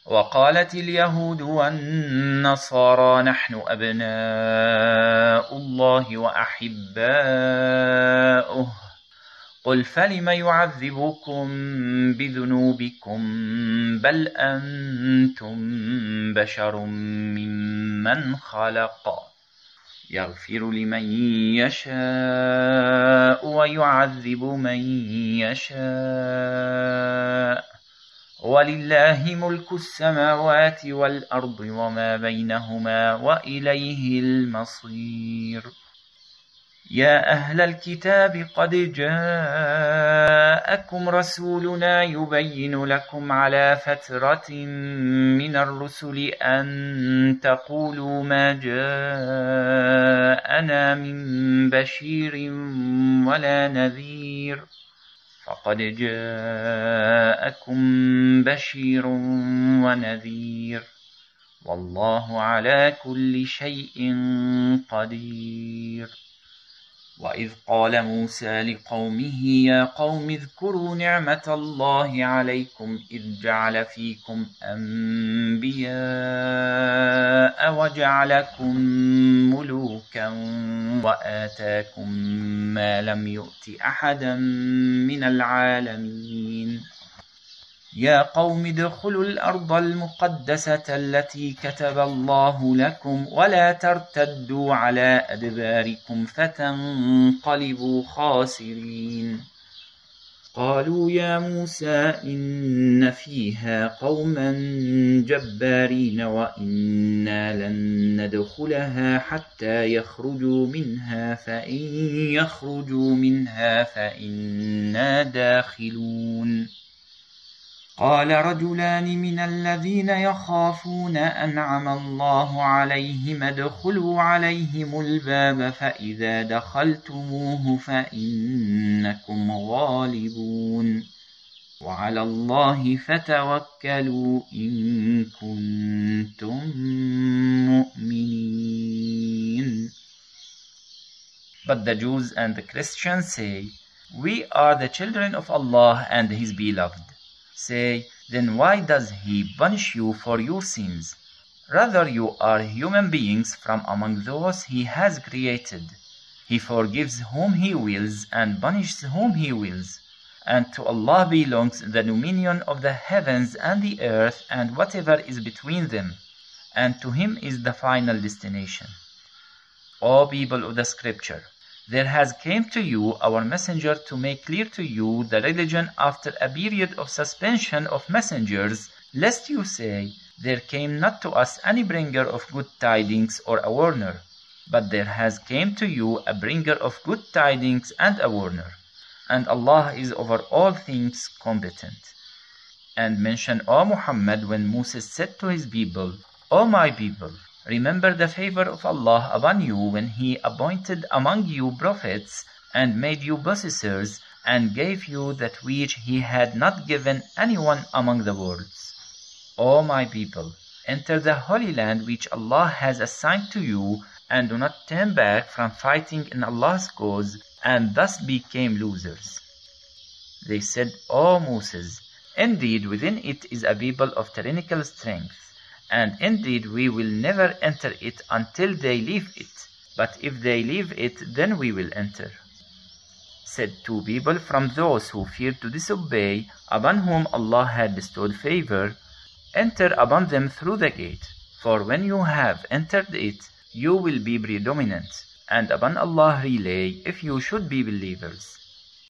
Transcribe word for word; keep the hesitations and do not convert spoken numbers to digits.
وقالت اليهود والنصارى نحن أبناء الله وأحباؤه قل فلم يعذبكم بذنوبكم بل أنتم بشر ممن خلق يغفر لمن يشاء ويعذب من يشاء ولله ملك السماوات والأرض وما بينهما وإليه المصير. يا أهل الكتاب قد جاءكم رسولنا يبين لكم على فترة من الرسل أن تقولوا ما جاءنا من بشير ولا نذير فقد جاءكم بشير ونذير والله على كل شيء قدير. وإذ قال موسى لقومه يا قوم اذكروا نعمة الله عليكم إذ جعل فيكم أنبياء وجعلكم ملوكا وآتاكم ما لم يؤت أحدا من العالمين. يا قوم ادخلوا الأرض المقدسة التي كتب الله لكم ولا ترتدوا على أدباركم فتنقلبوا خاسرين. قالوا يا موسى إن فيها قوما جبارين وإنا لن ندخلها حتى يخرجوا منها فإن يخرجوا منها فإنا داخلون. قال رجلان من الذين يخافون أنعم الله عليهم ادخلوا عليهم الباب فإذا دخلتموه فإنكم غالبون وعلى الله فتوكلوا إن كنتم مؤمنين. But the Jews and the Christians say, we are the children of Allah and His beloved. Say, then why does He punish you for your sins? Rather, you are human beings from among those He has created. He forgives whom He wills and punishes whom He wills. And to Allah belongs the dominion of the heavens and the earth and whatever is between them. And to Him is the final destination. O people of the Scripture, there has came to you our messenger to make clear to you the religion after a period of suspension of messengers, lest you say, there came not to us any bringer of good tidings or a warner, but there has came to you a bringer of good tidings and a warner, and Allah is over all things competent. And mention, O Muhammad, when Moses said to his people, O my people, remember the favor of Allah upon you when He appointed among you prophets and made you possessors and gave you that which He had not given anyone among the worlds. O my people, enter the Holy Land which Allah has assigned to you and do not turn back from fighting in Allah's cause and thus became losers. They said, O Moses, indeed within it is a people of tyrannical strength. And indeed we will never enter it until they leave it. But if they leave it, then we will enter. Said two people from those who feared to disobey, upon whom Allah had bestowed favor, enter upon them through the gate. For when you have entered it, you will be predominant, and upon Allah rely if you should be believers.